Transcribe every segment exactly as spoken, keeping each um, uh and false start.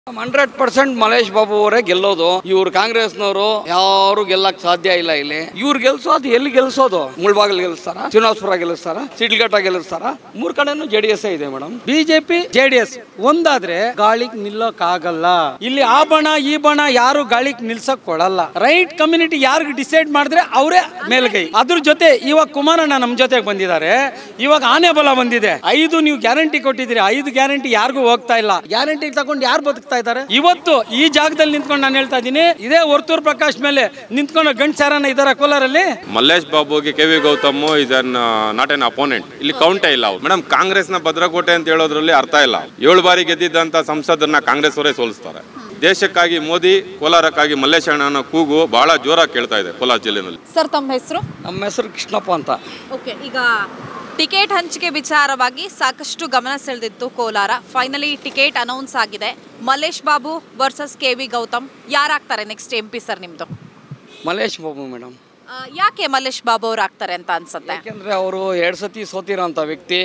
Hundred percent Mallesh Babu ಅವರೇ ಗೆಲ್ಲೋದು. ಇವ್ರು ಕಾಂಗ್ರೆಸ್ನವರು ಯಾರು ಗೆಲ್ಲಕ್ ಸಾಧ್ಯ ಇಲ್ಲ. ಇಲ್ಲಿ ಇವ್ರು ಗೆಲ್ಸೋದು ಎಲ್ಲಿ ಗೆಲ್ಸೋದು? ಮುಳ್ಬಾಗಲ್ ಗೆಲ್ಲಿಸ್ತಾರ, ಶ್ರೀನಿವಾಸಪುರ ಗೆಲ್ಲಿಸ್ತಾರ, ಸಿಡ್ಲಘಟ್ಟ ಗೆಲ್ಲಿಸ್ತಾರ. ಮೂರ್ ಕಡೆನೂ ಜೆಡಿಎಸ್ ಇದೆ ಮೇಡಮ್. ಬಿಜೆಪಿ ಜೆಡಿಎಸ್ ಒಂದಾದ್ರೆ ಗಾಳಿಗ್ ನಿಲ್ಲೋಕ್ ಆಗಲ್ಲ. ಇಲ್ಲಿ ಆ ಬಣ ಈ ಬಣ ಯಾರು ಗಾಳಿಗ್ ನಿಲ್ಸಕ್ ಕೊಡಲ್ಲ. ರೈಟ್ ಕಮ್ಯುನಿಟಿ ಯಾರು ಡಿಸೈಡ್ ಮಾಡಿದ್ರೆ ಅವರೇ ಮೇಲ್ಗೈ. ಅದ್ರ ಜೊತೆ ಇವಾಗ ಕುಮಾರಣ್ಣ ನಮ್ ಜೊತೆಗೆ ಬಂದಿದ್ದಾರೆ. ಇವಾಗ ಆನೆ ಬಲ ಬಂದಿದೆ. ಐದು ನೀವು ಗ್ಯಾರಂಟಿ ಕೊಟ್ಟಿದ್ದೀರಿ, ಐದು ಗ್ಯಾರಂಟಿ ಯಾರಿಗೂ ಹೋಗ್ತಾ ಇಲ್ಲ. ಗ್ಯಾರಂಟಿ ತಗೊಂಡು ಯಾರು ಬದುಕ್ತಾ ಇದ್ದಾರೆ? ಇವತ್ತು ಈ ಜಾಗದಲ್ಲಿ ನಿಂತ್ಕೊಂಡು ನಾನು ಹೇಳ್ತಾ ಇದ್ದೀನಿ, ಇದೇ ವರ್ತೂರ್ ಪ್ರಕಾಶ್ ಮೇಲೆ ನಿಂತ್ಕೊಂಡು ಗಂಡ್ಸಾರನ ಇದಾರ ಕೋಲಾರಲ್ಲಿ. ಮಲ್ಲೇಶ್ ಬಾಬುಗೆ K V Gautham is an not an opponent. ಇಲ್ಲಿ ಕೌಂಟೇ ಇಲ್ಲ ಅವ್ರು. ಮೇಡಮ್, ಕಾಂಗ್ರೆಸ್ ನ ಭದ್ರಕೋಟೆ ಅಂತ ಹೇಳೋದ್ರಲ್ಲಿ ಅರ್ಥ ಇಲ್ಲ. ಏಳು ಬಾರಿ ಗೆದ್ದಿದ್ದಂತ ಸಂಸದನ್ನ ಕಾಂಗ್ರೆಸ್ ಅವರೇ ಸೋಲಿಸ್ತಾರೆ. ದೇಶಕ್ಕಾಗಿ ಮೋದಿ, ಕೋಲಾರಕ್ಕಾಗಿ ಮಲ್ಲೇಶ್ ಅಣ್ಣನ ಕೂಗು ಬಹಳ ಜೋರಾಗಿ ಕೇಳ್ತಾ ಇದೆ ಕೋಲಾರ ಜಿಲ್ಲೆನಲ್ಲಿ. ಸರ್, ತಮ್ಮ ಹೆಸರು? ನಮ್ಮ ಹೆಸರು ಕೃಷ್ಣಪ್ಪ ಅಂತ. ಓಕೆ, ಈಗ ಟಿಕೆಟ್ ಹಂಚಿಕೆ ವಿಚಾರವಾಗಿ ಸಾಕಷ್ಟು ಗಮನ ಸೆಳೆದಿತ್ತು ಕೋಲಾರ. ಫೈನಲಿ ಟಿಕೆಟ್ ಅನೌನ್ಸ್ ಆಗಿದೆ. Mallesh Babu versus K V Gautham. ಯಾರಾಗ್ತಾರೆ ನೆಕ್ಸ್ಟ್ ಎಂ ಪಿ ಸರ್ ನಿಮ್ದು? ಮಲ್ಲೇಶ್ ಬಾಬು ಮೇಡಮ್. ಯಾಕೆ ಮಲ್ಲೇಶ್ ಬಾಬು ಅವ್ರು ಆಗ್ತಾರೆ ಅಂತ ಅನ್ಸುತ್ತೆ? ಯಾಕೆಂದ್ರೆ ಅವರು ಎರಡು ಸತಿ ಸೋತಿರೋಂಥ ವ್ಯಕ್ತಿ.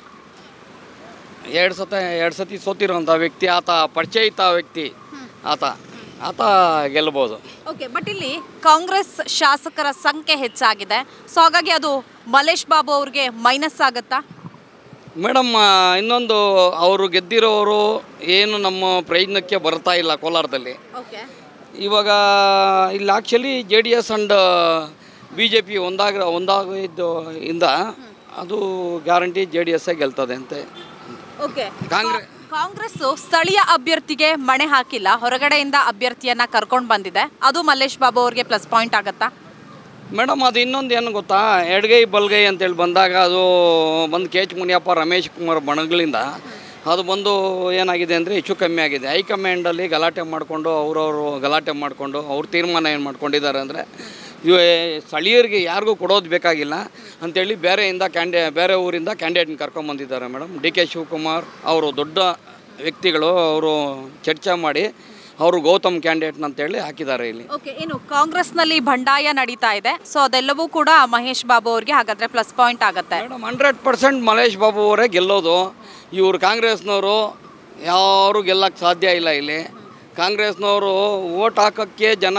ಎರಡು ಸತ ಎರಡು ಸತಿ ಸೋತಿರೋಂಥ ವ್ಯಕ್ತಿ. ಆತ ಪರಿಚಯಿತ ವ್ಯಕ್ತಿ. ಆತ ಆತ ಗೆಲ್ಬೋದು. ಓಕೆ, ಬಟ್ ಇಲ್ಲಿ ಕಾಂಗ್ರೆಸ್ ಶಾಸಕರ ಸಂಖ್ಯೆ ಹೆಚ್ಚಾಗಿದೆ. ಸೊ ಹಾಗಾಗಿ ಅದು ಮಲ್ಲೇಶ್ ಬಾಬು ಅವ್ರಿಗೆ ಮೈನಸ್ ಆಗುತ್ತಾ ಮೇಡಮ್? ಇನ್ನೊಂದು, ಅವರು ಗೆದ್ದಿರೋರು ಏನು ನಮ್ಮ ಪ್ರಯೋಜನಕ್ಕೆ ಬರ್ತಾ ಇಲ್ಲ ಕೋಲಾರದಲ್ಲಿ. ಇವಾಗ ಇಲ್ಲಿ actually J D S and B J P ಒಂದಾಗ ಒಂದಾಗಿದ್ದು ಇಂದ ಅದು ಗ್ಯಾರಂಟಿ ಜೆ ಡಿ ಎಸ್ ಗೆಲ್ತದೆ ಅಂತೆ. ಓಕೆ, ಕಾಂಗ್ರೆಸ್ ಕಾಂಗ್ರೆಸ್ ಸ್ಥಳೀಯ ಅಭ್ಯರ್ಥಿಗೆ ಮಣೆ ಹಾಕಿಲ್ಲ, ಹೊರಗಡೆಯಿಂದ ಅಭ್ಯರ್ಥಿಯನ್ನ ಕರ್ಕೊಂಡು ಬಂದಿದೆ. ಅದು ಮಲ್ಲೇಶ್ ಬಾಬು ಅವ್ರಿಗೆ ಪ್ಲಸ್ ಪಾಯಿಂಟ್ ಆಗುತ್ತಾ ಮೇಡಮ್? ಅದು ಇನ್ನೊಂದು ಏನು ಗೊತ್ತಾ, ಎಡಗೈ ಬಲ್ಗೈ ಅಂತೇಳಿ ಬಂದಾಗ ಅದು ಬಂದು ಕೆ ಎಚ್ ಮುನಿಯಪ್ಪ, ರಮೇಶ್ ಕುಮಾರ್ ಬಣಗಳಿಂದ ಅದು ಬಂದು ಏನಾಗಿದೆ ಅಂದರೆ ಹೆಚ್ಚು ಕಮ್ಮಿ ಆಗಿದೆ. ಹೈಕಮಾಂಡಲ್ಲಿ ಗಲಾಟೆ ಮಾಡಿಕೊಂಡು ಅವರವರು ಗಲಾಟೆ ಮಾಡಿಕೊಂಡು ಅವ್ರ ತೀರ್ಮಾನ ಏನು ಮಾಡ್ಕೊಂಡಿದ್ದಾರೆ ಅಂದರೆ, ಇವ ಸ್ಥಳೀಯರಿಗೆ ಯಾರಿಗೂ ಕೊಡೋದು ಬೇಕಾಗಿಲ್ಲ ಅಂಥೇಳಿ ಬೇರೆಯಿಂದ ಕ್ಯಾಂಡಿ ಬೇರೆ ಊರಿಂದ ಕ್ಯಾಂಡಿಡೇಟ್ನ ಕರ್ಕೊಂಬಂದಿದ್ದಾರೆ ಮೇಡಮ್. ಡಿ ಕೆ ಶಿವಕುಮಾರ್ ಅವರು ದೊಡ್ಡ ವ್ಯಕ್ತಿಗಳು, ಅವರು ಚರ್ಚೆ ಮಾಡಿ ಅವರು ಗೌತಮ್ ಕ್ಯಾಂಡಿಡೇಟ್ನ ಅಂತೇಳಿ ಹಾಕಿದ್ದಾರೆ ಇಲ್ಲಿ. ಓಕೆ, ಏನು ಕಾಂಗ್ರೆಸ್ನಲ್ಲಿ ಬಂಡಾಯ ನಡೀತಾ ಇದೆ. ಸೊ ಅದೆಲ್ಲವೂ ಕೂಡ ಮಹೇಶ್ ಬಾಬು ಅವ್ರಿಗೆ ಹಾಗಾದರೆ ಪ್ಲಸ್ ಪಾಯಿಂಟ್ ಆಗುತ್ತೆ madam. Hundred percent Mallesh Babu ಅವರೇ ಗೆಲ್ಲೋದು. ಇವ್ರು ಕಾಂಗ್ರೆಸ್ನವರು ಯಾರು ಗೆಲ್ಲಕ್ಕೆ ಸಾಧ್ಯ ಇಲ್ಲ. ಇಲ್ಲಿ ಕಾಂಗ್ರೆಸ್ನವರು ಓಟ್ ಹಾಕೋಕ್ಕೆ ಜನ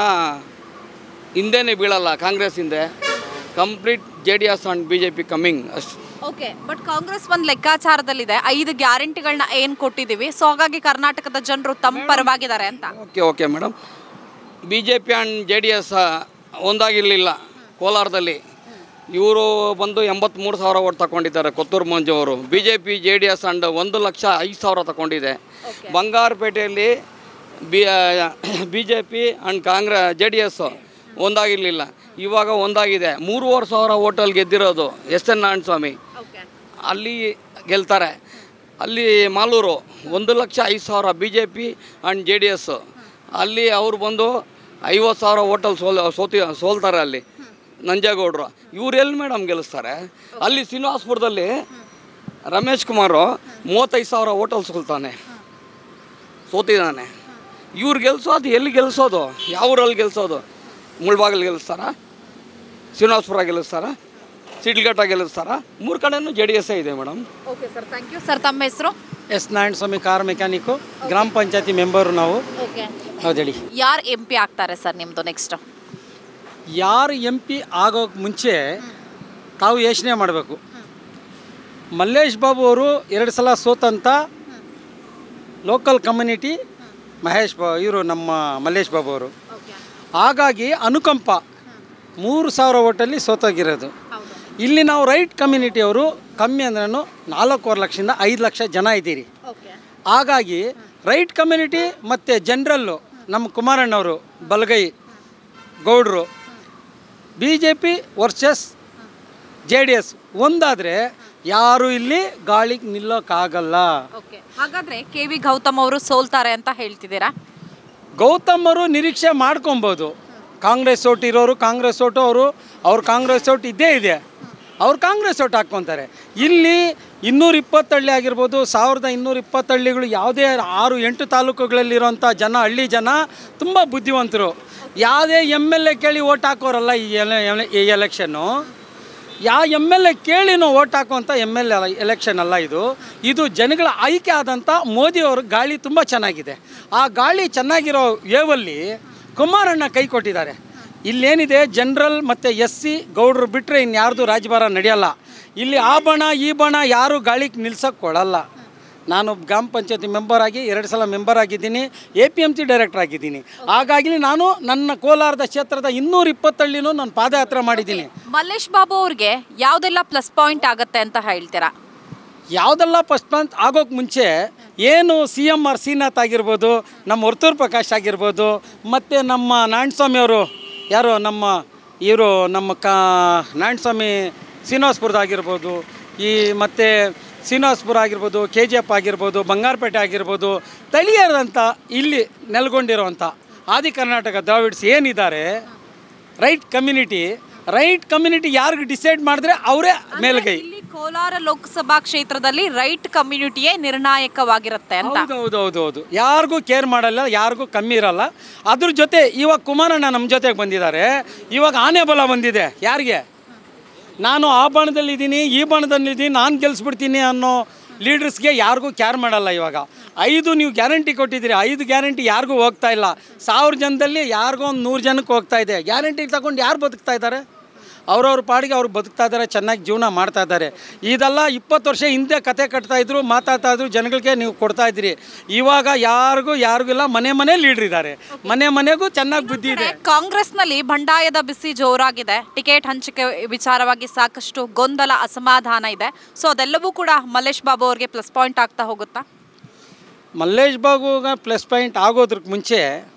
ಹಿಂದೆನೇ ಬೀಳಲ್ಲ. ಕಾಂಗ್ರೆಸ್ ಹಿಂದೆ complete J D S and B J P coming ಅಷ್ಟು. ಓಕೆ, ಬಟ್ ಕಾಂಗ್ರೆಸ್ ಒಂದು ಲೆಕ್ಕಾಚಾರದಲ್ಲಿದೆ, ಐದು ಗ್ಯಾರಂಟಿಗಳನ್ನ ಏನು ಕೊಟ್ಟಿದ್ದೀವಿ. ಸೊ ಹಾಗಾಗಿ ಕರ್ನಾಟಕದ ಜನರು ತಮ್ಮ ಪರವಾಗಿದ್ದಾರೆ ಅಂತ. Okay okay madam. B J P and J D S ಒಂದಾಗಿರಲಿಲ್ಲ ಕೋಲಾರದಲ್ಲಿ. ಇವರು ಬಂದು ಎಂಬತ್ತ್ಮೂರು ಸಾವಿರ ಓಟ್ ತಗೊಂಡಿದ್ದಾರೆ ಕೊತ್ತೂರು ಮಂಜು ಅವರು. B J P J D S and ಒಂದು ಲಕ್ಷ ಐದು ಸಾವಿರ ತಗೊಂಡಿದೆ. ಬಂಗಾರಪೇಟೆಯಲ್ಲಿ B B J P and Congress J D S ಒಂದಾಗಿರಲಿಲ್ಲ. ಇವಾಗ ಒಂದಾಗಿದೆ. ಮೂರುವರೆ ಸಾವಿರ ಓಟಲ್ಲಿ ಗೆದ್ದಿರೋದು ಎಸ್ ಎನ್ ನಾರಾಯಣ ಸ್ವಾಮಿ. ಅಲ್ಲಿ ಗೆಲ್ತಾರೆ. ಅಲ್ಲಿ ಮಾಲೂರು ಒಂದು ಲಕ್ಷ ಐದು ಸಾವಿರ B J P and J D S. ಅಲ್ಲಿ ಅವ್ರು ಬಂದು ಐವತ್ತು ಸಾವಿರ ಓಟಲ್ಲಿ ಸೋಲ್ ಸೋತಿ ಸೋಲ್ತಾರೆ ಅಲ್ಲಿ ನಂಜೇಗೌಡರು. ಇವ್ರು ಎಲ್ಲಿ ಮೇಡಮ್ ಗೆಲ್ಲಿಸ್ತಾರೆ? ಅಲ್ಲಿ ಶ್ರೀನಿವಾಸಪುರದಲ್ಲಿ ರಮೇಶ್ ಕುಮಾರು ಮೂವತ್ತೈದು ಸಾವಿರ ಓಟಲ್ಲಿ ಸೋಲ್ತಾನೆ, ಸೋತಿದ್ದಾನೆ. ಇವ್ರು ಗೆಲ್ಸೋದು ಎಲ್ಲಿ ಗೆಲ್ಸೋದು? ಯಾವ ಊರಲ್ಲಿ ಗೆಲ್ಸೋದು? ಮುಳ್ಬಾಗಲ್ ಗೆಲ್ಲಿಸ್ತಾರ, ಶ್ರೀನಿವಾಸಪುರ ಗೆಲ್ಲಿಸ್ತಾರ, ಸಿಡ್ಲಘಟ್ಟ ಗೆಲ್ಲಿಸ್ತಾರ. ಮೂರು ಕಡೆನೂ ಜೆ ಡಿ ಎಸ್ ಇದೆ madam. Okay sir, thank you sir. ತಮ್ಮ ಹೆಸರು? S Narayana Swamy, car mechanic, ಗ್ರಾಮ ಪಂಚಾಯತಿ ಮೆಂಬರು ನಾವು. ಓಕೆ, ಹೌದು ಹೇಳಿ. ಯಾರು ಎಂ ಪಿ ಆಗ್ತಾರೆ ಸರ್ ನಿಮ್ಮದು ನೆಕ್ಸ್ಟ್? ಯಾರು ಎಂ ಪಿ ಆಗೋಕ್ಕೆ ಮುಂಚೆ ತಾವು ಯೋಚನೆ ಮಾಡಬೇಕು. ಮಲ್ಲೇಶ್ ಬಾಬು ಅವರು ಎರಡು ಸಲ ಸೋತಂಥ ಲೋಕಲ್ ಕಮ್ಯುನಿಟಿ ಮಹೇಶ್ ಬಾ ಇವರು ನಮ್ಮ ಮಲ್ಲೇಶ್ ಬಾಬು ಅವರು. ಹಾಗಾಗಿ ಅನುಕಂಪ ಮೂರು ಸಾವಿರ ಓಟಲ್ಲಿ ಸೋತೋಗಿರೋದು. ಇಲ್ಲಿ ನಾವು ರೈಟ್ ಕಮ್ಯುನಿಟಿಯವರು ಕಮ್ಮಿ ಅಂದ್ರೂ ನಾಲ್ಕೂವರೆ ಲಕ್ಷದಿಂದ ಐದು ಲಕ್ಷ ಜನ ಇದ್ದೀರಿ. ಹಾಗಾಗಿ ರೈಟ್ ಕಮ್ಯುನಿಟಿ ಮತ್ತು ಜನರಲ್ಲು ನಮ್ಮ ಕುಮಾರಣ್ಣವರು ಬಲಗೈ ಗೌಡರು, B J P versus J D S ಒಂದಾದರೆ ಯಾರು ಇಲ್ಲಿ ಗಾಳಿಗೆ ನಿಲ್ಲೋಕ್ಕಾಗಲ್ಲ. ಓಕೆ, ಹಾಗಾದರೆ ಕೆ ವಿ ಗೌತಮ್ ಅವರು ಸೋಲ್ತಾರೆ ಅಂತ ಹೇಳ್ತಿದ್ದೀರಾ? ಗೌತಮ್ ಅವರು ನಿರೀಕ್ಷೆ ಮಾಡ್ಕೊಬೋದು. ಕಾಂಗ್ರೆಸ್ ಓಟ್ ಇರೋರು ಕಾಂಗ್ರೆಸ್ ಓಟು ಅವರು ಅವ್ರು ಕಾಂಗ್ರೆಸ್ ಓಟ್ ಇದ್ದೇ ಇದೆ, ಅವ್ರು ಕಾಂಗ್ರೆಸ್ ಓಟ್ ಹಾಕ್ಕೊತಾರೆ. ಇಲ್ಲಿ ಇನ್ನೂರ ಇಪ್ಪತ್ತು ಹಳ್ಳಿ ಆಗಿರ್ಬೋದು, ಸಾವಿರದ ಇನ್ನೂರ ಇಪ್ಪತ್ತು ಹಳ್ಳಿಗಳು ಯಾವುದೇ ಆರು ಎಂಟು ತಾಲೂಕುಗಳಲ್ಲಿರೋಂಥ ಜನ, ಹಳ್ಳಿ ಜನ ತುಂಬ ಬುದ್ಧಿವಂತರು. ಯಾವುದೇ ಎಮ್ ಎಲ್ ಎ ಕೇಳಿ ಓಟ್ ಹಾಕೋರಲ್ಲ ಈ ಎಲೆ ಈ ಎಲೆಕ್ಷನ್ನು. ಯಾ ಎಮ್ ಎಲ್ ಎ ಕೇಳಿನೂ ಓಟ್ ಹಾಕುವಂಥ ಎಮ್ ಎಲ್ ಎ ಎಲೆಕ್ಷನ್ ಅಲ್ಲ ಇದು. ಇದು ಜನಗಳ ಆಯ್ಕೆ ಆದಂಥ ಮೋದಿಯವ್ರ ಗಾಳಿ ತುಂಬ ಚೆನ್ನಾಗಿದೆ. ಆ ಗಾಳಿ ಚೆನ್ನಾಗಿರೋ ವೇವಲ್ಲಿ ಕುಮಾರಣ್ಣ ಕೈ ಕೊಟ್ಟಿದ್ದಾರೆ. ಇಲ್ಲೇನಿದೆ ಜನರಲ್ ಮತ್ತು ಎಸ್ ಸಿ ಗೌಡ್ರು ಬಿಟ್ಟರೆ ಇನ್ಯಾರ್ದು ರಾಜಭಾರ ನಡೆಯಲ್ಲ. ಇಲ್ಲಿ ಆ ಬಣ ಈ ಬಣ ಯಾರು ಗಾಳಿಗೆ ನಿಲ್ಸೋಕ್ಕೆ ಕೊಡಲ್ಲ. ನಾನು ಗ್ರಾಮ ಪಂಚಾಯತಿ ಮೆಂಬರ್ ಆಗಿ ಎರಡು ಸಲ ಮೆಂಬರ್ ಆಗಿದ್ದೀನಿ, A P M C director ಆಗಿದ್ದೀನಿ. ಹಾಗಾಗಿ ನಾನು ನನ್ನ ಕೋಲಾರದ ಕ್ಷೇತ್ರದ ಇನ್ನೂರ ಇಪ್ಪತ್ತಳ್ಳಿನೂ ನಾನು ಪಾದಯಾತ್ರೆ ಮಾಡಿದ್ದೀನಿ. ಮಲ್ಲೇಶ್ ಬಾಬು ಅವ್ರಿಗೆ ಯಾವುದೆಲ್ಲ ಪ್ಲಸ್ ಪಾಯಿಂಟ್ ಆಗುತ್ತೆ ಅಂತ ಹೇಳ್ತೀರಾ? ಯಾವುದೆಲ್ಲ ಫಸ್ಟ್ ಪಾಯಿಂಟ್ ಆಗೋಕ್ಕೆ ಮುಂಚೆ ಏನು ಸಿ ಎಮ್ ಆರ್ ಶ್ರೀನಾಥ್ ಆಗಿರ್ಬೋದು, ನಮ್ಮ ವರ್ತೂರು ಪ್ರಕಾಶ್ ಆಗಿರ್ಬೋದು, ಮತ್ತು ನಮ್ಮ ನಾರಾಯಣಸ್ವಾಮಿಯವರು ಯಾರು ನಮ್ಮ ಇವರು ನಮ್ಮ ಕಾ ನಾರಾಯಣಸ್ವಾಮಿ ಶ್ರೀನಿವಾಸಪುರದಾಗಿರ್ಬೋದು, ಈ ಮತ್ತು ಶ್ರೀನಿವಾಸಪುರ ಆಗಿರ್ಬೋದು, ಕೆ ಜಿ ಎಫ್ ಆಗಿರ್ಬೋದು, ಬಂಗಾರಪೇಟೆ ಆಗಿರ್ಬೋದು, ಸ್ಥಳೀಯರಂಥ ಇಲ್ಲಿ ನೆಲೆಗೊಂಡಿರುವಂಥ ಆದಿ ಕರ್ನಾಟಕ ದ್ರಾವಿಡ್ಸ್ ಏನಿದ್ದಾರೆ ರೈಟ್ ಕಮ್ಯುನಿಟಿ, ರೈಟ್ ಕಮ್ಯುನಿಟಿ ಯಾರಿಗೆ ಡಿಸೈಡ್ ಮಾಡಿದ್ರೆ ಅವರೇ ಮೇಲ್ಗೈ. ಇಲ್ಲಿ ಕೋಲಾರ ಲೋಕಸಭಾ ಕ್ಷೇತ್ರದಲ್ಲಿ ರೈಟ್ ಕಮ್ಯುನಿಟಿಯೇ ನಿರ್ಣಾಯಕವಾಗಿರುತ್ತೆ ಅಂತ. ಹೌದು ಹೌದು ಹೌದು ಹೌದು ಯಾರಿಗೂ ಕೇರ್ ಮಾಡಲ್ಲ, ಯಾರಿಗೂ ಕಮ್ಮಿ ಇರಲ್ಲ. ಅದ್ರ ಜೊತೆ ಇವಾಗ ಕುಮಾರಣ್ಣ ನಮ್ಮ ಜೊತೆಗೆ ಬಂದಿದ್ದಾರೆ. ಇವಾಗ ಆನೆ ಬಲ ಬಂದಿದೆ ಯಾರಿಗೆ? ನಾನು ಆ ಬಣದಲ್ಲಿದ್ದೀನಿ, ಈ ಬಣದಲ್ಲಿದ್ದೀನಿ, ನಾನು ಗೆಲ್ಲಿಸ್ಬಿಡ್ತೀನಿ ಅನ್ನೋ ಲೀಡರ್ಸ್ಗೆ ಯಾರಿಗೂ ಕ್ಯಾರ್ ಮಾಡಲ್ಲ. ಇವಾಗ ಐದು ನೀವು ಗ್ಯಾರಂಟಿ ಕೊಟ್ಟಿದ್ದೀರಿ, ಐದು ಗ್ಯಾರಂಟಿ ಯಾರಿಗೂ ಹೋಗ್ತಾ ಇಲ್ಲ. ಸಾವಿರ ಜನದಲ್ಲಿ ಯಾರಿಗೂ ಒಂದು ನೂರು ಜನಕ್ಕೆ ಹೋಗ್ತಾ ಇದೆ. ಗ್ಯಾರಂಟಿ ತಗೊಂಡು ಯಾರು ಬದುಕ್ತಾ ಇದ್ದಾರೆ? ಅವ್ರವ್ರ ಪಾಡಿಗೆ ಅವ್ರು ಬದುಕ್ತಾ ಇದ್ದಾರೆ, ಚೆನ್ನಾಗಿ ಜೀವನ ಮಾಡ್ತಾ ಇದ್ದಾರೆ. ಇದೆಲ್ಲ ಇಪ್ಪತ್ತು ವರ್ಷ ಹಿಂದೆ ಕತೆ ಕಟ್ತಾಯಿದ್ರು, ಮಾತಾಡ್ತಾಯಿದ್ರು, ಜನಗಳಿಗೆ ನೀವು ಕೊಡ್ತಾಯಿದ್ರಿ. ಇವಾಗ ಯಾರಿಗೂ ಯಾರಿಗೂ ಇಲ್ಲ, ಮನೆ ಮನೆ ಲೀಡ್ರ್ ಇದ್ದಾರೆ, ಮನೆ ಮನೆಗೂ ಚೆನ್ನಾಗಿ ಬುದ್ಧಿ ಇದೆ. ಕಾಂಗ್ರೆಸ್ನಲ್ಲಿ ಬಂಡಾಯದ ಬಿಸಿ ಜೋರಾಗಿದೆ. ಟಿಕೆಟ್ ಹಂಚಿಕೆ ವಿಚಾರವಾಗಿ ಸಾಕಷ್ಟು ಗೊಂದಲ, ಅಸಮಾಧಾನ ಇದೆ. ಸೊ ಅದೆಲ್ಲವೂ ಕೂಡ ಮಲ್ಲೇಶ್ ಬಾಬು ಅವ್ರಿಗೆ ಪ್ಲಸ್ ಪಾಯಿಂಟ್ ಆಗ್ತಾ ಹೋಗುತ್ತಾ? ಮಲ್ಲೇಶ್ ಬಾಬುಗೆ ಪ್ಲಸ್ ಪಾಯಿಂಟ್ ಆಗೋದ್ರಕ್ಕೆ ಮುಂಚೆ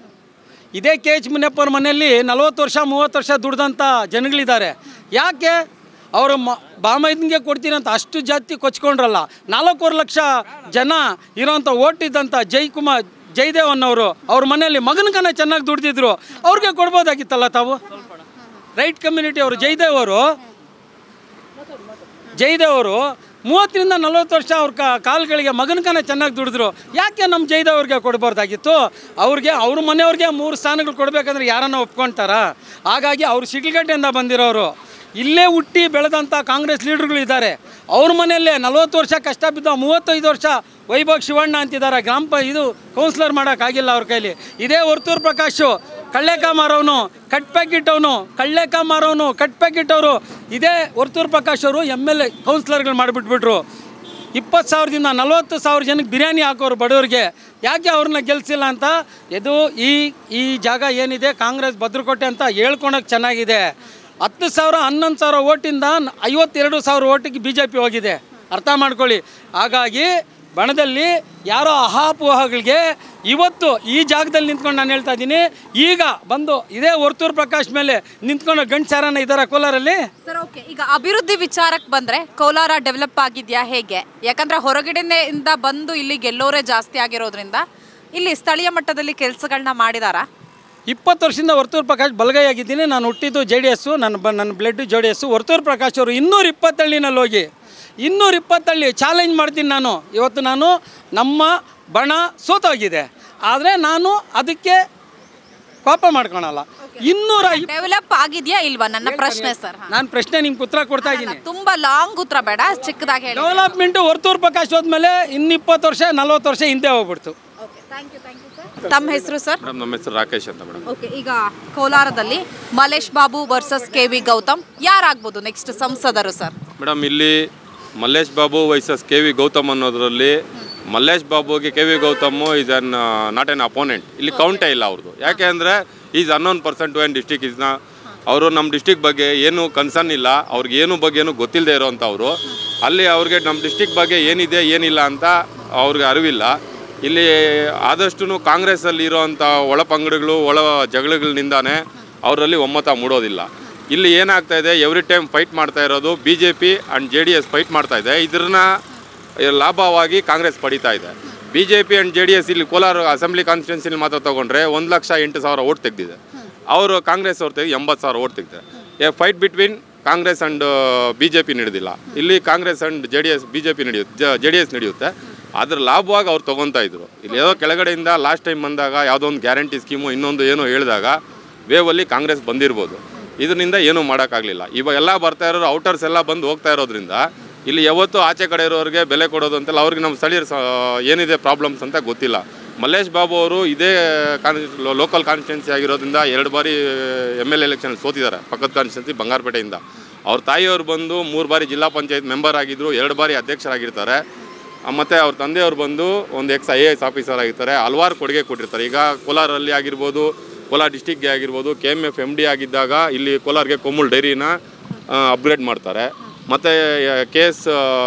ಇದೇ ಕೆ ಎಚ್ ಮುನಿಯಪ್ಪವ್ರ ಮನೆಯಲ್ಲಿ ನಲ್ವತ್ತು ವರ್ಷ ಮೂವತ್ತು ವರ್ಷ ದುಡ್ದಂಥ ಜನಗಳಿದ್ದಾರೆ. ಯಾಕೆ ಅವರು ಮ ಬಾಮೈದನಿಗೆ ಕೊಡ್ತೀನಿ ಅಂತ ಅಷ್ಟು ಜಾತಿ ಕೊಚ್ಕೊಂಡ್ರಲ್ಲ. ನಾಲ್ಕೂವರೆ ಲಕ್ಷ ಜನ ಇರೋಂಥ ಓಟಿದ್ದಂಥ ಜೈಕುಮಾರ್ ಜಯದೇವ್ ಅನ್ನೋರು ಅವ್ರ ಮನೆಯಲ್ಲಿ ಮಗನಕನ ಚೆನ್ನಾಗಿ ದುಡ್ದಿದ್ರು, ಅವ್ರಿಗೆ ಕೊಡ್ಬೋದಾಗಿತ್ತಲ್ಲ ತಾವು. ರೈಟ್ ಕಮ್ಯುನಿಟಿ ಅವರು ಜಯದೇವ್ ಅವರು ಜಯದೇವ್ ಅವರು ಮೂವತ್ತರಿಂದ ನಲ್ವತ್ತು ವರ್ಷ ಅವ್ರ ಕಾಲುಗಳಿಗೆ ಮಗನಕನ ಚೆನ್ನಾಗಿ ದುಡಿದ್ರು. ಯಾಕೆ ನಮ್ಮ ಜಯದೇವ್ ಅವ್ರಿಗೆ ಕೊಡ್ಬಾರ್ದಾಗಿತ್ತು? ಅವ್ರಿಗೆ ಅವ್ರ ಮನೆಯವ್ರಿಗೆ ಮೂರು ಸ್ಥಾನಗಳು ಕೊಡಬೇಕಂದ್ರೆ ಯಾರನ್ನ ಒಪ್ಕೊಳ್ತಾರ? ಹಾಗಾಗಿ ಅವರು ಶಿಡ್ಲಘಟ್ಟೆಯಿಂದ ಬಂದಿರೋರು, ಇಲ್ಲೇ ಹುಟ್ಟಿ ಬೆಳೆದಂಥ ಕಾಂಗ್ರೆಸ್ ಲೀಡರ್ಗಳು ಇದ್ದಾರೆ. ಅವ್ರ ಮನೆಯಲ್ಲೇ ನಲ್ವತ್ತು ವರ್ಷ ಕಷ್ಟ ಬಿದ್ದ, ಮೂವತ್ತೈದು ವರ್ಷ ವೈಭವ್ ಶಿವಣ್ಣ ಅಂತಿದ್ದಾರೆ, ಗ್ರಾಮ ಪ ಇದು ಕೌನ್ಸಿಲರ್ ಮಾಡೋಕ್ಕಾಗಿಲ್ಲ ಅವ್ರ ಕೈಲಿ. ಇದೇ ವರ್ತೂರು ಪ್ರಕಾಶು ಕಳ್ಳೆಕ ಮಾರೋನು, ಕಟ್ ಪ್ಯಾಕೆಟ್ ಅವನು, ಕಳ್ಳೆಕ ಮಾರೋನು, ಕಟ್ ಪ್ಯಾಕೆಟ್ ಅವರು ಇದೇ ವರ್ತೂರು ಪ್ರಕಾಶ್ ಅವರು ಎಮ್ ಎಲ್ ಎ ಕೌನ್ಸಿಲರ್ಗಳು ಮಾಡಿಬಿಟ್ಬಿಟ್ರು. ಇಪ್ಪತ್ತು ಸಾವಿರದಿಂದ ನಲ್ವತ್ತು ಸಾವಿರ ಜನಕ್ಕೆ ಬಿರಿಯಾನಿ ಹಾಕೋರು ಬಡವರಿಗೆ. ಯಾಕೆ ಅವ್ರನ್ನ ಗೆಲ್ಲಿಸಿಲ್ಲ ಅಂತ ಇದು ಈ ಈ ಜಾಗ ಏನಿದೆ ಕಾಂಗ್ರೆಸ್ ಭದ್ರಕೋಟೆ ಅಂತ ಹೇಳ್ಕೊಳಕ್ಕೆ ಚೆನ್ನಾಗಿದೆ. ಹತ್ತು ಸಾವಿರ ಹನ್ನೊಂದು ಸಾವಿರ ಓಟಿಂದ ಐವತ್ತೆರಡು ಸಾವಿರ ಓಟಿಗೆ ಬಿ ಜೆ ಪಿ ಹೋಗಿದೆ, ಅರ್ಥ ಮಾಡ್ಕೊಳ್ಳಿ. ಹಾಗಾಗಿ ಬಣದಲ್ಲಿ ಯಾರೋ ಅಹಾಪೋಹಗಳಿಗೆ ಇವತ್ತು ಈ ಜಾಗದಲ್ಲಿ ನಿಂತ್ಕೊಂಡು ನಾನು ಹೇಳ್ತಾ ಇದ್ದೀನಿ, ಈಗ ಬಂದು ಇದೇ ವರ್ತೂರು ಪ್ರಕಾಶ್ ಮೇಲೆ ನಿಂತ್ಕೊಂಡು ಗಂಡ್ಸಾರನ ಇದ್ದಾರೆ ಕೋಲಾರಲ್ಲಿ. ಸರ್ ಓಕೆ, ಈಗ ಅಭಿವೃದ್ಧಿ ವಿಚಾರಕ್ಕೆ ಬಂದರೆ ಕೋಲಾರ ಡೆವಲಪ್ ಆಗಿದೆಯಾ ಹೇಗೆ? ಯಾಕಂದರೆ ಹೊರಗಡೆಯಿಂದ ಬಂದು ಇಲ್ಲಿ ಗೆಲ್ಲೋರೇ ಜಾಸ್ತಿ ಆಗಿರೋದ್ರಿಂದ ಇಲ್ಲಿ ಸ್ಥಳೀಯ ಮಟ್ಟದಲ್ಲಿ ಕೆಲಸಗಳನ್ನ ಮಾಡಿದಾರಾ? ಇಪ್ಪತ್ತು ವರ್ಷದಿಂದ ವರ್ತೂರು ಪ್ರಕಾಶ್ ಬಲಗೈ ಆಗಿದ್ದೀನಿ. ನಾನು ಹುಟ್ಟಿದ್ದು ಜೆ ಡಿ ಎಸ್ಸು, ನನ್ನ ಬ ನನ್ನ blood J D S. Varthur Prakash ಅವರು ಇನ್ನೂರ ಇಪ್ಪತ್ತಳ್ಳಿನಲ್ಲಿ ಹೋಗಿ ಇನ್ನೂರ ಇಪ್ಪತ್ತಳ್ಳಿ ಚಾಲೆಂಜ್ ಮಾಡ್ತೀನಿ ನಾನು. ಇವತ್ತು ನಾನು ನಮ್ಮ ಬಣ ಸೋತೋಗಿದೆ, ಆದರೆ ನಾನು ಅದಕ್ಕೆ ಪಾಪ ಮಾಡ್ಕೊಳಲ್ಲ. ಇನ್ನೂರ ಡೆವಲಪ್ ಆಗಿದೆಯಾ ಇಲ್ವಾ ನನ್ನ ಪ್ರಶ್ನೆ ಸರ್. ನಾನು ಪ್ರಶ್ನೆ ನಿಮ್ಗೆ ಉತ್ತರ ಕೊಡ್ತಾ ಇದ್ದೀನಿ. ತುಂಬಾ ಲಾಂಗ್ ಉತ್ತರ ಬೇಡ, ಚಿಕ್ಕದಾಗಿ ಹೇಳಿ. ಡೆವಲಪ್ಮೆಂಟು ವರ್ತೂರು ಪ್ರಕಾಶ್ ಹೋದ್ಮೇಲೆ ಇನ್ನು ಇಪ್ಪತ್ತು ವರ್ಷ ನಲ್ವತ್ತು ವರ್ಷ ಹಿಂದೆ ಹೋಗ್ಬಿಡ್ತು. ತಮ್ಮ ಹೆಸರು ಸರ್? ಮೇಡಮ್ ನಮ್ಮ ಹೆಸರು ರಾಕೇಶ್ ಅಂತ ಮೇಡಮ್. ಓಕೆ, ಈಗ ಕೋಲಾರದಲ್ಲಿ Mallesh Babu versus K V Gautham ಯಾರಾಗ್ಬೋದು ನೆಕ್ಸ್ಟ್ ಸಂಸದರು ಸರ್? ಮೇಡಮ್ ಇಲ್ಲಿ Mallesh Babu versus K V Gautham ಅನ್ನೋದ್ರಲ್ಲಿ ಮಲ್ಲೇಶ್ ಬಾಬುಗೆ K V Gautham is an not an opponent. ಇಲ್ಲಿ ಕೌಂಟೇ ಇಲ್ಲ ಅವ್ರದ್ದು. ಯಾಕೆ ಅಂದರೆ is unknown person to an district ಇಸ್ನ. ಅವರು ನಮ್ಮ ಡಿಸ್ಟಿಕ್ ಬಗ್ಗೆ ಏನು ಕನ್ಸರ್ನ್ ಇಲ್ಲ, ಅವ್ರಿಗೆ ಏನು ಬಗ್ಗೆ ಏನು ಗೊತ್ತಿಲ್ಲದೆ ಇರೋವಂಥವ್ರು. ಅಲ್ಲಿ ಅವ್ರಿಗೆ ನಮ್ಮ ಡಿಸ್ಟಿಕ್ ಬಗ್ಗೆ ಏನಿದೆ ಏನಿಲ್ಲ ಅಂತ ಅವ್ರಿಗೆ ಅರಿವಿಲ್ಲ. ಇಲ್ಲಿ ಆದಷ್ಟು ಕಾಂಗ್ರೆಸ್ಸಲ್ಲಿ ಇರೋವಂಥ ಒಳ ಪಂಗಡಗಳು ಒಳ ಜಗಳಗಳಿಂದಾನೇ ಅವರಲ್ಲಿ ಒಮ್ಮತ ಮೂಡೋದಿಲ್ಲ. ಇಲ್ಲಿ ಏನಾಗ್ತಾ ಇದೆ, ಎವ್ರಿ ಟೈಮ್ ಫೈಟ್ ಮಾಡ್ತಾ ಇರೋದು B J P and J D S fight ಮಾಡ್ತಾ ಇದೆ. ಇದನ್ನ ಲಾಭವಾಗಿ ಕಾಂಗ್ರೆಸ್ ಪಡಿತಾ ಇದೆ. B J P and J D S ಇಲ್ಲಿ ಕೋಲಾರ ಅಸೆಂಬ್ಲಿ ಕಾನ್ಸ್ಟಿಟ್ಯೂನ್ಸಿಲಿ ಮಾತ್ರ ತೊಗೊಂಡ್ರೆ ಒಂದು ಲಕ್ಷ ಎಂಟು ಸಾವಿರ ಓಟ್ ತೆಗೆದಿದೆ. ಅವರು ಕಾಂಗ್ರೆಸ್ ಅವ್ರು ತೆಗೆದು ಎಂಬತ್ತು ಸಾವಿರ ಓಟ್ ತೆಗೆದಿದೆ. A fight between Congress and B J P ನಡೆದಿಲ್ಲ. ಇಲ್ಲಿ Congress and J D S B J P ನಡೆಯುತ್ತೆ, ಜೆ ಡಿ ಎಸ್ ನಡೆಯುತ್ತೆ. ಅದ್ರ ಲಾಭವಾಗಿ ಅವ್ರು ತೊಗೊತಾ ಇದ್ರು. ಇಲ್ಲಿ ಏನೋ ಕೆಳಗಡೆಯಿಂದ ಲಾಸ್ಟ್ ಟೈಮ್ ಬಂದಾಗ ಯಾವುದೋ ಒಂದು ಗ್ಯಾರಂಟಿ ಸ್ಕೀಮು ಇನ್ನೊಂದು ಏನೋ ಹೇಳಿದಾಗ ವೇವಲ್ಲಿ ಕಾಂಗ್ರೆಸ್ ಬಂದಿರ್ಬೋದು. ಇದರಿಂದ ಏನೂ ಮಾಡೋಕ್ಕಾಗಲಿಲ್ಲ. ಇವಾಗ ಎಲ್ಲ ಬರ್ತಾ ಇರೋರು ಔಟರ್ಸ್ ಎಲ್ಲ ಬಂದು ಹೋಗ್ತಾ ಇರೋದ್ರಿಂದ ಇಲ್ಲಿ ಯಾವತ್ತೂ ಆಚೆ ಕಡೆ ಇರೋರಿಗೆ ಬೆಲೆ ಕೊಡೋದು ಅಂತೆಲ್ಲ ಅವ್ರಿಗೆ ನಮ್ಮ ಸ್ಥಳೀಯರು ಏನಿದೆ ಪ್ರಾಬ್ಲಮ್ಸ್ ಅಂತ ಗೊತ್ತಿಲ್ಲ. ಮಲ್ಲೇಶ್ ಬಾಬು ಅವರು ಇದೇ ಕಾನ್ ಲೋಕಲ್ ಕಾನ್ಸ್ಟಿಟ್ಯೂನ್ಸಿ ಆಗಿರೋದ್ರಿಂದ ಎರಡು ಬಾರಿ ಎಮ್ ಎಲ್ ಎಲೆಕ್ಷನ್ ಸೋತಿದ್ದಾರೆ ಪಕ್ಕದ ಕಾನ್ಸ್ಟಿಟ್ಯೂನ್ಸಿ ಬಂಗಾರಪೇಟೆಯಿಂದ. ಅವ್ರ ತಾಯಿಯವರು ಬಂದು ಮೂರು ಬಾರಿ ಜಿಲ್ಲಾ ಪಂಚಾಯತ್ ಮೆಂಬರ್ ಆಗಿದ್ದರು, ಎರಡು ಬಾರಿ ಅಧ್ಯಕ್ಷರಾಗಿರ್ತಾರೆ. ಮತ್ತು ಅವ್ರ ತಂದೆಯವರು ಬಂದು ಒಂದು ex I A S officer ಆಗಿರ್ತಾರೆ. ಹಲವಾರು ಕೊಡುಗೆ ಕೊಟ್ಟಿರ್ತಾರೆ. ಈಗ ಕೋಲಾರಲ್ಲಿ ಆಗಿರ್ಬೋದು, ಕೋಲಾರ ಡಿಸ್ಟಿಕ್ಗೆ ಆಗಿರ್ಬೋದು, K M F M D ಆಗಿದ್ದಾಗ ಇಲ್ಲಿ ಕೋಲಾರ್ಗೆ ಕೊಮ್ಮೂಲ್ ಡೈರಿನ ಅಪ್ಗ್ರೇಡ್ ಮಾಡ್ತಾರೆ. ಮತ್ತು K S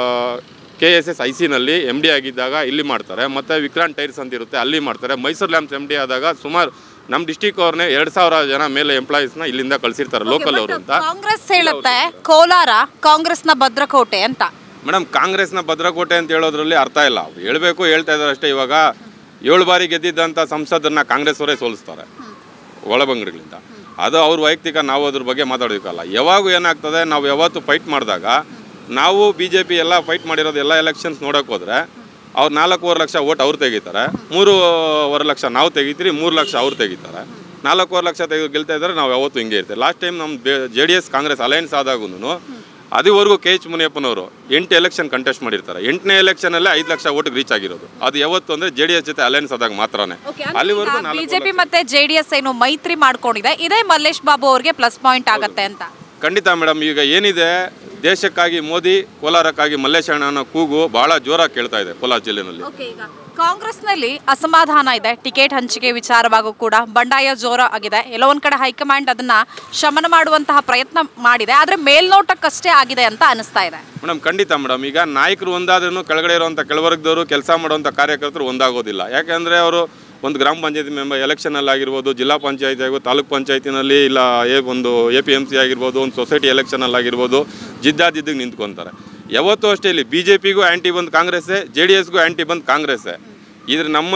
K S S I ಸಿನಲ್ಲಿ ಎಮ್ ಡಿ ಆಗಿದ್ದಾಗ ಇಲ್ಲಿ ಮಾಡ್ತಾರೆ. ಮತ್ತು ವಿಕ್ರಾಂತ್ ಟೈರ್ಸ್ ಅಂತ ಇರುತ್ತೆ ಅಲ್ಲಿ ಮಾಡ್ತಾರೆ. ಮೈಸೂರು ಲ್ಯಾಂಪ್ಸ್ ಎಮ್ ಡಿ ಆದಾಗ ಸುಮಾರು ನಮ್ಮ ಡಿಸ್ಟಿಕ್ ಅವ್ರನ್ನೇ ಎರಡು ಸಾವಿರ ಜನ ಮೇಲೆ ಎಂಪ್ಲಾಯೀಸ್ನ ಇಲ್ಲಿಂದ ಕಳಿಸಿರ್ತಾರೆ ಲೋಕಲ್ ಅವರು ಅಂತ. ಕಾಂಗ್ರೆಸ್ ಹೇಳುತ್ತೆ ಕೋಲಾರ ಕಾಂಗ್ರೆಸ್ನ ಭದ್ರಕೋಟೆ ಅಂತ. ಮೇಡಮ್, ಕಾಂಗ್ರೆಸ್ನ ಭದ್ರಕೋಟೆ ಅಂತ ಹೇಳೋದ್ರಲ್ಲಿ ಅರ್ಥ ಇಲ್ಲ. ಅವ್ರು ಹೇಳಬೇಕು ಹೇಳ್ತಾ ಇದ್ದಾರೆ ಅಷ್ಟೇ. ಇವಾಗ ಏಳು ಬಾರಿ ಗೆದ್ದಿದ್ದಂಥ ಸಂಸದರನ್ನ ಕಾಂಗ್ರೆಸ್ ಅವರೇ ಸೋಲಿಸ್ತಾರೆ ಒಳಬಂಗಡಿಗಳಿಂದ. ಅದು ಅವ್ರ ವೈಯಕ್ತಿಕ, ನಾವು ಅದ್ರ ಬಗ್ಗೆ ಮಾತಾಡೋದಕ್ಕಲ್ಲ. ಯಾವಾಗ ಏನಾಗ್ತದೆ, ನಾವು ಯಾವತ್ತು ಫೈಟ್ ಮಾಡಿದಾಗ ನಾವು ಬಿ ಜೆ ಪಿ ಎಲ್ಲ ಫೈಟ್ ಮಾಡಿರೋದು ಎಲ್ಲ ಎಲೆಕ್ಷನ್ಸ್ ನೋಡೋಕೆ ಹೋದರೆ ಅವ್ರು ನಾಲ್ಕೂವರೆ ಲಕ್ಷ ಓಟ್ ಅವ್ರು ತೆಗಿತಾರೆ, ಮೂರುವರೆ ಲಕ್ಷ ನಾವು ತೆಗಿತೀರಿ, ಮೂರು ಲಕ್ಷ ಅವ್ರು ತೆಗಿತಾರೆ. ನಾಲ್ಕೂವರೆ ಲಕ್ಷ ತೆಗೆದು ಗೆಲ್ತಾ ಇದ್ದಾರೆ. ನಾವು ಯಾವತ್ತೂ ಹಿಂಗೆ ಇರ್ತೇವೆ. ಲಾಸ್ಟ್ ಟೈಮ್ ನಮ್ಮ J D S Congress alliance ಆದಾಗೂ ಅದುವರೆಗೂ ಕೆ ಎಚ್ ಮುನಿಯಪ್ಪನವರು ಎಂಟು ಎಲೆಕ್ಷನ್ ಕಂಟೆಸ್ಟ್ ಮಾಡಿರ್ತಾರೆ. ಎಂಟನೇ ಎಲೆಕ್ಷನಲ್ಲೇ ಐದು ಲಕ್ಷ ಓಟಿಗೆ ರೀಚ್ ಆಗಿರೋದು. ಅದು ಯಾವತ್ತು ಅಂದರೆ ಜೆ ಡಿ ಎಸ್ ಜೊತೆ ಅಲಯನ್ಸ್ ಆದಾಗ ಮಾತ್ರನೇ. ಅಲ್ಲಿವರೆಗೂ ಬಿಜೆಪಿ ಮತ್ತೆ ಜೆ ಡಿ ಎಸ್ ಏನು ಮೈತ್ರಿ ಮಾಡ್ಕೊಂಡಿದೆ, ಇದೇ ಮಲ್ಲೇಶ್ ಬಾಬು ಅವ್ರಿಗೆ ಪ್ಲಸ್ ಪಾಯಿಂಟ್ ಆಗುತ್ತೆ ಅಂತ. ಖಂಡಿತ ಮೇಡಮ್. ಈಗ ಏನಿದೆ, ದೇಶಕ್ಕಾಗಿ ಮೋದಿ, ಕೋಲಾರಕ್ಕಾಗಿ ಮಲ್ಲೇಶ್ ಅಣ್ಣನ ಕೂಗು ಬಹಳ ಜೋರಾಗಿ ಕೇಳ್ತಾ ಇದೆ ಕೋಲಾರ ಜಿಲ್ಲೆಯಲ್ಲಿ. ಕಾಂಗ್ರೆಸ್ನಲ್ಲಿ ಅಸಮಾಧಾನ ಇದೆ. ಟಿಕೆಟ್ ಹಂಚಿಕೆ ವಿಚಾರವಾಗೂ ಕೂಡ ಬಂಡಾಯ ಜೋರ ಆಗಿದೆ. ಎಲ್ಲೋ ಒಂದ್ ಕಡೆ ಹೈಕಮಾಂಡ್ ಅದನ್ನ ಶಮನ ಮಾಡುವಂತಹ ಪ್ರಯತ್ನ ಮಾಡಿದೆ, ಆದ್ರೆ ಮೇಲ್ನೋಟಕ್ಕಷ್ಟೇ ಆಗಿದೆ ಅಂತ ಅನಿಸ್ತಾ ಇದೆ. ಮೇಡಮ್, ಖಂಡಿತ ಮೇಡಮ್. ಈಗ ನಾಯಕರು ಒಂದಾದ್ರೂ ಕೆಳಗಡೆ ಇರುವಂಥ ಕೆಳವರ್ಗದವರು ಕೆಲಸ ಮಾಡುವಂಥ ಕಾರ್ಯಕರ್ತರು ಒಂದಾಗೋದಿಲ್ಲ. ಯಾಕೆಂದರೆ ಅವರು ಒಂದು ಗ್ರಾಮ ಪಂಚಾಯತಿ ಮೆಂಬರ್ ಎಲೆಕ್ಷನಲ್ಲಿ ಆಗಿರ್ಬೋದು, ಜಿಲ್ಲಾ ಪಂಚಾಯತಿ ಆಗಿರ್ಬೋದು, ತಾಲೂಕು ಪಂಚಾಯತಿನಲ್ಲಿ, ಇಲ್ಲ ಎ ಒಂದು ಎ ಪಿ ಎಮ್ ಸಿ ಆಗಿರ್ಬೋದು, ಒಂದು ಸೊಸೈಟಿ ಎಲೆಕ್ಷನಲ್ಲಿ ಆಗಿರ್ಬೋದು, ಜಿದ್ದಾಜಿದ್ದಿಗೆ ನಿಂತ್ಕೊತಾರೆ. ಯಾವತ್ತೂ ಅಷ್ಟೇ ಇಲ್ಲಿ ಬಿ ಜೆ ಪಿಗೂ ಆ್ಯಂಟಿ ಬಂದು ಕಾಂಗ್ರೆಸ್ಸೇ, ಜೆ ಡಿ ಎಸ್ಗೂ ಆ್ಯಂಟಿ ಬಂದು ಕಾಂಗ್ರೆಸ್ಸೇ. ಇದ್ರ ನಮ್ಮ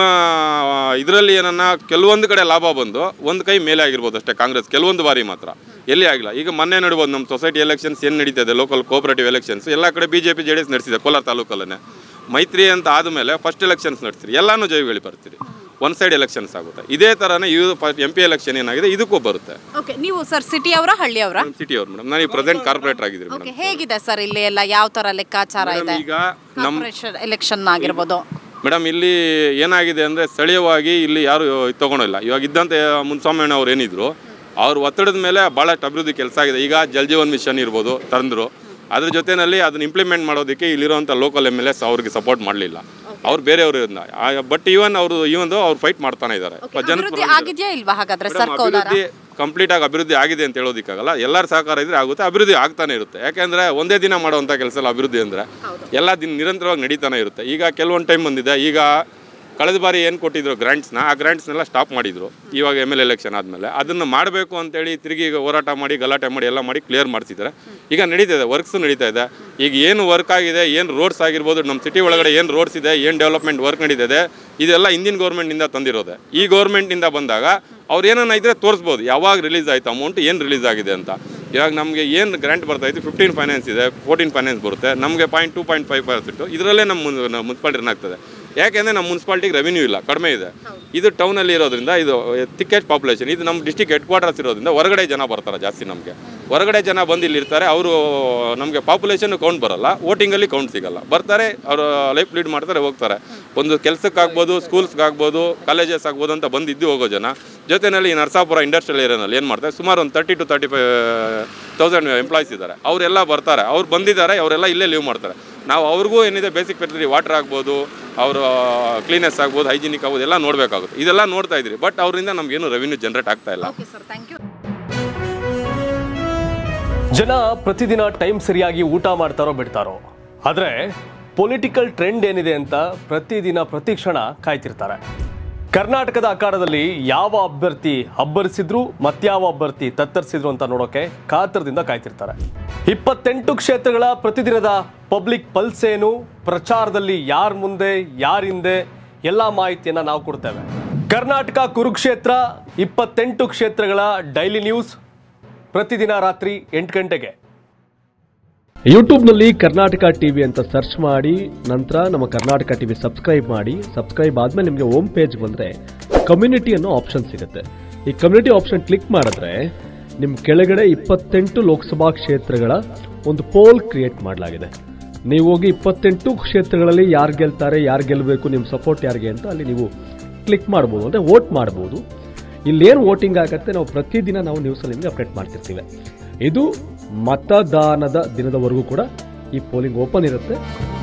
ಇದರಲ್ಲಿ ಏನನ್ನ ಕೆಲವೊಂದು ಕಡೆ ಲಾಭ ಬಂದು ಒಂದು ಕೈ ಮೇಲೆ ಆಗಿರ್ಬೋದು ಅಷ್ಟೇ ಕಾಂಗ್ರೆಸ್, ಕೆಲವೊಂದು ಬಾರಿ ಮಾತ್ರ, ಎಲ್ಲಿ ಆಗಿಲ್ಲ. ಈಗ ಮೊನ್ನೆ ನೋಡ್ಬೋದು ನಮ್ಮ ಸೊಸೈಟಿ ಎಲೆಕ್ಷನ್ಸ್ ಏನು ನಡೀತಿದೆ, ಲೋಕಲ್ ಕೋಆಪರೇಟಿವ್ ಎಲೆಕ್ಷನ್ಸ್ ಎಲ್ಲ ಕಡೆ B J P J D S ನಡೆಸಿದೆ. ಕೋಲಾರ ತಾಲೂಕಲ್ಲೇ ಮೈತ್ರಿ ಅಂತ ಆದಮೇಲೆ ಫಸ್ಟ್ ಎಲೆಕ್ಷನ್ಸ್ ನಡೆಸ್ತೀರಿ, ಎಲ್ಲನೂ ಜೈವಿಗಳು ಬರ್ತೀರಿ, ಒನ್ ಸೈಡ್ ಎಲೆಕ್ಷನ್ಸ್ ಆಗುತ್ತೆ. ಇದೇ ಥರನೇ ಇದು ಎಂ ಪಿ ಎಲೆಕ್ಷನ್ ಏನಾಗಿದೆ ಇದಕ್ಕೂ ಬರುತ್ತೆ. ಓಕೆ, ನೀವು ಸರ್ ಸಿಟಿ ಅವರ ಹಳ್ಳಿ ಅವರ? ಸಿಟಿ ಅವ್ರು ಮೇಡಮ್. ನಾನು ಈ ಪ್ರೆಸೆಂಟ್ ಕಾರ್ಪೊರೇಟರ್ ಆಗಿದ್ದೀನಿ ಮೇಡಮ್. ಹೇಗಿದೆ ಸರ್ ಇಲ್ಲಿ ಎಲ್ಲ ಯಾವ ಥರ ಲೆಕ್ಕಾಚಾರ ಇದೆ? ಈಗ ನಮ್ಮ ಎಲೆಕ್ಷನ್ ಆಗಿರ್ಬೋದು ಮೇಡಮ್, ಇಲ್ಲಿ ಏನಾಗಿದೆ ಅಂದರೆ ಸ್ಥಳೀಯವಾಗಿ ಇಲ್ಲಿ ಯಾರು ತೊಗೊಳಿಲ್ಲ. ಇವಾಗ ಇದ್ದಂಥ ಮುನ್ಸ್ವಾಮಿ ಅವ್ರು ಏನಿದ್ರು ಅವ್ರ ಒತ್ತಡದ ಮೇಲೆ ಭಾಳಷ್ಟು ಅಭಿವೃದ್ಧಿ ಕೆಲಸ ಆಗಿದೆ. ಈಗ ಜಲ್ ಜೀವನ್ ಮಿಷನ್ ಇರ್ಬೋದು ತಂದರು, ಅದ್ರ ಜೊತೆಯಲ್ಲಿ ಅದನ್ನ ಇಂಪ್ಲಿಮೆಂಟ್ ಮಾಡೋದಕ್ಕೆ ಇಲ್ಲಿರುವಂಥ ಲೋಕಲ್ ಎಮ್ ಎಲ್ ಎಸ್ ಅವ್ರಿಗೆ ಸಪೋರ್ಟ್ ಮಾಡಲಿಲ್ಲ. ಅವ್ರು ಬೇರೆಯವರು ಬಟ್ ಈವನ್ ಅವರು ಈವನ್ ಅವ್ರು ಫೈಟ್ ಮಾಡ್ತಾನೆ ಇದ್ದಾರೆ. ಅಭಿವೃದ್ಧಿ ಕಂಪ್ಲೀಟ್ ಆಗಿ ಅಭಿವೃದ್ಧಿ ಆಗಿದೆ ಅಂತ ಹೇಳೋದಕ್ಕಾಗಲ್ಲ. ಎಲ್ಲರ ಸಹಕಾರ ಇದ್ರೆ ಆಗುತ್ತೆ, ಅಭಿವೃದ್ಧಿ ಆಗ್ತಾನೆ ಇರುತ್ತೆ. ಯಾಕೆಂದರೆ ಒಂದೇ ದಿನ ಮಾಡುವಂಥ ಕೆಲಸ ಎಲ್ಲ ಅಭಿವೃದ್ಧಿ ಅಂದರೆ ಎಲ್ಲ ದಿನ ನಿರಂತರವಾಗಿ ನಡೀತಾನೆ ಇರುತ್ತೆ. ಈಗ ಕೆಲವೊಂದು ಟೈಮ್ ಬಂದಿದೆ. ಈಗ ಕಳೆದ ಬಾರಿ ಏನು ಕೊಟ್ಟಿದ್ರು ಗ್ರ್ಯಾಂಟ್ಸ್ನ, ಆ ಗ್ರ್ಯಾಂಟ್ಸ್ನೆಲ್ಲ ಸ್ಟಾಪ್ ಮಾಡಿದರು. ಇವಾಗ ಎಮ್ ಎಲ್ ಎಲೆಕ್ಷನ್ ಆದಮೇಲೆ ಅದನ್ನು ಮಾಡಬೇಕು ಅಂತೇಳಿ ತಿರುಗಿ ಈಗ ಹೋರಾಟ ಮಾಡಿ ಗಲಾಟೆ ಮಾಡಿ ಎಲ್ಲ ಮಾಡಿ ಕ್ಲಿಯರ್ ಮಾಡ್ತಿದ್ದಾರೆ. ಈಗ ನಡೀತಾ ಇದೆ, ವರ್ಕ್ಸು ನಡೀತಾ ಇದೆ. ಈಗ ಏನು ವರ್ಕ್ ಆಗಿದೆ, ಏನು ರೋಡ್ಸ್ ಆಗಿರ್ಬೋದು, ನಮ್ಮ ಸಿಟಿ ಒಳಗಡೆ ಏನು ರೋಡ್ಸ್ ಇದೆ, ಏನು ಡೆವಲಪ್ಮೆಂಟ್ ವರ್ಕ್ ನಡೀತಿದೆ, ಇದೆಲ್ಲ ಹಿಂದಿನ ಗೌರ್ಮೆಂಟಿಂದ ತಂದಿರೋದೆ. ಈ ಗೌರ್ಮೆಂಟಿಂದ ಬಂದಾಗ ಅವ್ರು ಏನನ್ನ ಇದ್ದರೆ ತೋರಿಸ್ಬೋದು ಯಾವಾಗ ರಿಲೀಸ್ ಆಯಿತು ಅಮೌಂಟ್, ಏನು ರಿಲೀಸ್ ಆಗಿದೆ ಅಂತ. ಇವಾಗ ನಮಗೆ ಏನು ಗ್ರ್ಯಾಂಟ್ ಬರ್ತಾಯಿತ್ತು, ಫಿಫ್ಟೀನ್ ಫೈನಾನ್ಸ್ ಇದೆ, ಫೋರ್ಟೀನ್ ಫೈನಾನ್ಸ್ ಬರುತ್ತೆ, ನಮಗೆ point two point five percent ಇದರಲ್ಲೇ ನಮ್ಮ ಮುನ್ಸಿಪಾಲ್ಟಿ ರನ್ ಆಗ್ತದೆ. ಯಾಕೆಂದರೆ ನಮ್ಮ ಮುನ್ಸಿಪಾಲ್ಟಿಗೆ ರೆವಿನ್ಯೂ ಇಲ್ಲ, ಕಡಿಮೆ ಇದೆ. ಇದು ಟೌನಲ್ಲಿ ಇರೋದ್ರಿಂದ ಇದು ತಿಕ್ಕೆಸ್ಟ್ ಪಾಪ್ಯುಲೇಷನ್. ಇದು ನಮ್ಮ ಡಿಸ್ಟಿಕ್ ಹೆಡ್ ಕ್ವಾರ್ಟರ್ಸ್ ಇರೋದ್ರಿಂದ ಹೊರಗಡೆ ಜನ ಬರ್ತಾರೆ ಜಾಸ್ತಿ. ನಮಗೆ ಹೊರಗಡೆ ಜನ ಬಂದು ಇಲ್ಲಿ ಇರ್ತಾರೆ. ಅವರು ನಮಗೆ ಪಾಪ್ಯುಲೇಷನ್ ಕೌಂಟ್ ಬರೋಲ್ಲ, ವೋಟಿಂಗಲ್ಲಿ ಕೌಂಟ್ ಸಿಗೋಲ್ಲ. ಬರ್ತಾರೆ, ಅವರು ಲೈಫ್ ಲೀಡ್ ಮಾಡ್ತಾರೆ, ಹೋಗ್ತಾರೆ. ಒಂದು ಕೆಲಸಕ್ಕಾಗ್ಬೋದು, ಸ್ಕೂಲ್ಸ್ಗಾಗ್ಬೋದು, ಕಾಲೇಜಸ್ ಆಗ್ಬೋದು ಅಂತ ಬಂದಿದ್ದು ಹೋಗೋ ಜನ. ಜೊತೆಯಲ್ಲಿ ಈ ನರಸಾಪುರ ಇಂಡಸ್ಟ್ರಿಯಲ್ ಏರಿಯಾನಲ್ಲಿ ಏನು ಮಾಡ್ತಾರೆ, ಸುಮಾರು ಒಂದು thirty two thirty five thousand employees ಇದ್ದಾರೆ. ಅವರೆಲ್ಲ ಬರ್ತಾರೆ, ಅವ್ರು ಬಂದಿದ್ದಾರೆ, ಅವರೆಲ್ಲ ಇಲ್ಲೇ ಲೀವ್ ಮಾಡ್ತಾರೆ. ನಾವು ಅವ್ರಿಗೂ ಏನಿದೆ ಬೇಸಿಕ್ ಫೆಸಿಲಿಟಿ, ವಾಟರ್ ಆಗ್ಬೋದು, ಅವರು ಕ್ಲೀನೆಸ್ ಆಗ್ಬೋದು, ಹೈಜಿನಿಕ್ ಆಗ್ಬೋದು, ಎಲ್ಲ ನೋಡಬೇಕಾಗುತ್ತೆ. ಇದೆಲ್ಲ ನೋಡ್ತಾ ಇದ್ರಿ, ಬಟ್ ಅವರಿಂದ ನಮಗೇನು ರೆವಿನ್ಯೂ ಜನರೇಟ್ ಆಗ್ತಾ ಇಲ್ಲ. ಜನ ಪ್ರತಿದಿನ ಟೈಮ್ ಸರಿಯಾಗಿ ಊಟ ಮಾಡ್ತಾರೋ ಬಿಡ್ತಾರೋ, ಆದರೆ ಪೊಲಿಟಿಕಲ್ ಟ್ರೆಂಡ್ ಏನಿದೆ ಅಂತ ಪ್ರತಿದಿನ ಪ್ರತಿ ಕ್ಷಣ ಕಾಯ್ತಿರ್ತಾರೆ. ಕರ್ನಾಟಕದ ಅಖಾಡದಲ್ಲಿ ಯಾವ ಅಭ್ಯರ್ಥಿ ಅಬ್ಬರಿಸಿದ್ರು ಮತ್ಯಾವ ಅಭ್ಯರ್ಥಿ ತತ್ತರಿಸಿದ್ರು ಅಂತ ನೋಡೋಕೆ ಕಾತರದಿಂದ ಕಾಯ್ತಿರ್ತಾರೆ. ಇಪ್ಪತ್ತೆಂಟು ಕ್ಷೇತ್ರಗಳ ಪ್ರತಿದಿನದ ಪಬ್ಲಿಕ್ ಪಲ್ಸ್ ಏನು, ಪ್ರಚಾರದಲ್ಲಿ ಯಾರ ಮುಂದೆ ಯಾರ ಹಿಂದೆ ಎಲ್ಲ ಮಾಹಿತಿಯನ್ನ ನಾವು ಕೊಡ್ತೇವೆ. ಕರ್ನಾಟಕ ಕುರುಕ್ಷೇತ್ರ ಇಪ್ಪತ್ತೆಂಟು ಕ್ಷೇತ್ರಗಳ ಡೈಲಿ ನ್ಯೂಸ್ ಪ್ರತಿದಿನ ರಾತ್ರಿ ಎಂಟು ಗಂಟೆಗೆ ಯೂಟ್ಯೂಬ್ನಲ್ಲಿ ಕರ್ನಾಟಕ ಟಿವಿ ಅಂತ ಸರ್ಚ್ ಮಾಡಿ, ನಂತರ ನಮ್ಮ ಕರ್ನಾಟಕ ಟಿವಿ ಸಬ್ಸ್ಕ್ರೈಬ್ ಮಾಡಿ. ಸಬ್ಸ್ಕ್ರೈಬ್ ಆದ್ಮೇಲೆ ನಿಮಗೆ ಹೋಮ್ ಪೇಜ್ ಬಂದರೆ ಕಮ್ಯುನಿಟಿ ಅನ್ನೋ ಆಪ್ಷನ್ ಸಿಗುತ್ತೆ. ಈ ಕಮ್ಯುನಿಟಿ ಆಪ್ಷನ್ ಕ್ಲಿಕ್ ಮಾಡಿದ್ರೆ ನಿಮ್ಮ ಕೆಳಗಡೆ ಇಪ್ಪತ್ತೆಂಟು ಲೋಕಸಭಾ ಕ್ಷೇತ್ರಗಳ ಒಂದು ಪೋಲ್ ಕ್ರಿಯೇಟ್ ಮಾಡಲಾಗಿದೆ. ನೀವು ಹೋಗಿ ಇಪ್ಪತ್ತೆಂಟು ಕ್ಷೇತ್ರಗಳಲ್ಲಿ ಯಾರು ಗೆಲ್ತಾರೆ, ಯಾರು ಗೆಲ್ಲಬೇಕು, ನಿಮ್ಮ ಸಪೋರ್ಟ್ ಯಾರಿಗೆ ಅಂತ ಅಲ್ಲಿ ನೀವು ಕ್ಲಿಕ್ ಮಾಡ್ಬೋದು, ಅಂದರೆ ವೋಟ್ ಮಾಡ್ಬೋದು. ಇಲ್ಲೇನು ವೋಟಿಂಗ್ ಆಗುತ್ತೆ ನಾವು ಪ್ರತಿದಿನ ನಾವು ನ್ಯೂಸಲ್ಲಿ ನಿಮಗೆ ಅಪ್ಡೇಟ್ ಮಾಡ್ತಿರ್ತೀವಿ. ಇದು ಮತದಾನದ ದಿನದವರೆಗೂ ಕೂಡ ಈ ಪೋಲಿಂಗ್ ಓಪನ್ ಇರುತ್ತೆ.